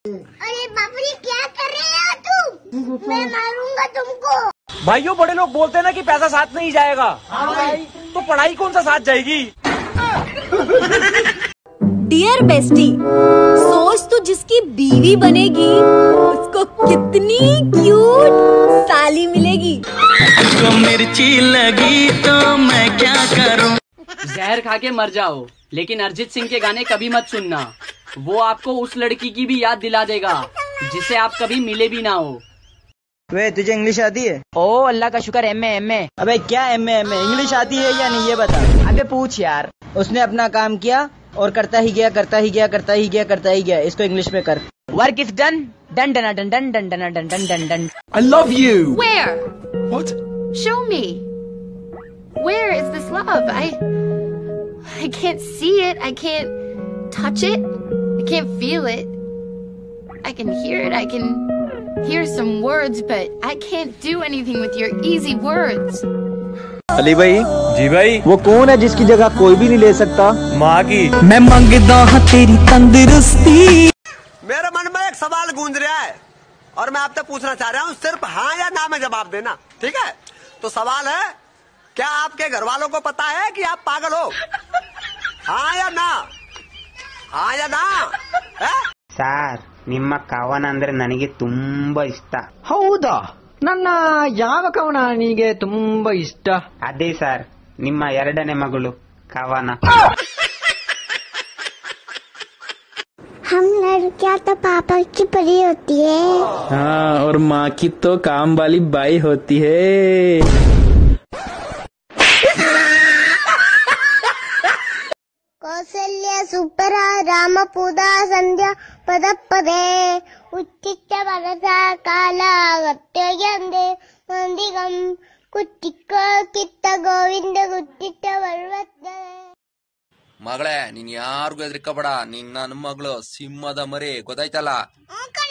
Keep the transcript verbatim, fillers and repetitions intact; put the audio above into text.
अरे बाप रे, क्या कर रहे हो तुम? मैं मारूंगा तुमको। भाइयों, बड़े लोग बोलते हैं ना कि पैसा साथ नहीं जाएगा। हाँ भाई, तो पढ़ाई कौन सा साथ जाएगी? डियर बेस्टी, सोच तू जिसकी बीवी बनेगी उसको कितनी क्यूट साली मिलेगी। तो मिर्ची लगी तो मैं क्या करूं? जहर खा के मर जाओ, लेकिन अरिजीत सिंह के गाने कभी मत सुनना। वो आपको उस लड़की की भी याद दिला देगा जिसे आप कभी मिले भी ना हो। वे, तुझे इंग्लिश आती है? ओ अल्लाह का शुक्र, एम ए एम ए। अबे क्या M A M A, English आती है या नहीं ये बता। अबे पूछ यार। उसने अपना काम किया और करता ही गया करता ही गया करता ही गया करता ही गया। इसको इंग्लिश में कर। Work is done done done done done done done done done done done. I love you. Where? What? Show me. Where is this love? I I can't see it. I can't touch it. I can't feel it. I can hear it. I can hear some words, but I can't do anything with your easy words. Ali भाई। जी भाई। वो कौन है जिसकी जगह कोई भी नहीं ले सकता? माँ की। मैं मांगदा हाँ तेरी तंदुरुस्ती। मेरे मन में एक सवाल गूंज रहा है और मैं आपसे पूछना चाह रहा हूँ, सिर्फ हाँ या ना में जवाब देना, ठीक है? तो सवाल है, क्या आपके घर वालों को पता है कि आप पागल हो? हाँ या ना? हाँ या ना? ಸಾರ್, ನಿಮ್ಮ ಕವನ ಅಂದ್ರೆ ನನಗೆ ತುಂಬಾ ಇಷ್ಟ. ಹೌದಾ? ನನ್ನ ಯಾವ ಕವನ ನಿನಗೆ ತುಂಬಾ ಇಷ್ಟ? ಅದೇ ಸರ್, ನಿಮ್ಮ ಎರಡನೇ ಮಗಳು ಕವನ. हम लड़कियां तो पापा की परी होती है। हाँ, और माँ की तो काम वाली बाई होती है। कौसल्य सुप्रा रामपूदा संध्या पदपदे उच्चिष्ट वरसा काला गत्ययंदे मंदिगम कुट्टिक्क कित्त ಗೋವಿಂದ ಕುಟ್ಟಿಟ್ಟ ವರ್ವತ್ತೆ. ಮಗಳೇ, ನೀನ್ ಯಾರಿಗೂ ಹೆದರಿಕಬೇಡ. ನಿನ್ನ ನನ್ನ ಮಗಳು ಸಿಂಹದ ಮರಿ, ಗೊತ್ತಾಯ್ತಲ್ಲ?